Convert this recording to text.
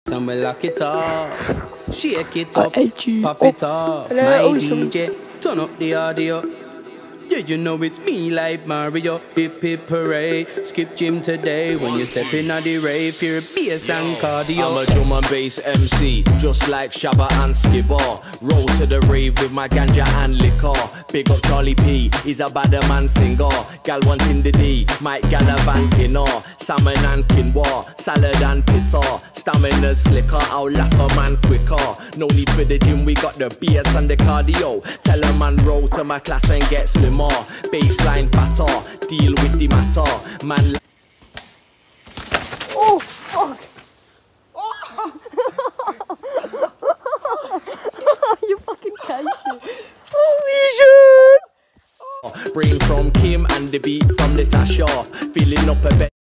and we lock it off. Shake it up, pop it off. My DJ, turn up the audio. Yeah, you know it's me like Mario. Hip hip hooray, skip gym today. When you step in at the rave, pure bass and cardio. I'm a drum and bass MC, just like Shabba and Skibber. Roll to the rave with my ganja and liquor. Big up Charlie P, he's a bad man singer. Gal wanting the D, Mike Galavantina. Salmon and quinoa, salad and pizza. Stamina slicker, I'll lap a man quicker. No need for the gym, we got the bass and the cardio. Tell a man roll to my class and get slimmer. Baseline fatter, deal with the matter. Man. Oh, fuck. You fucking can't. Brain from Kim and the beat from Natasha. Filling up a bit.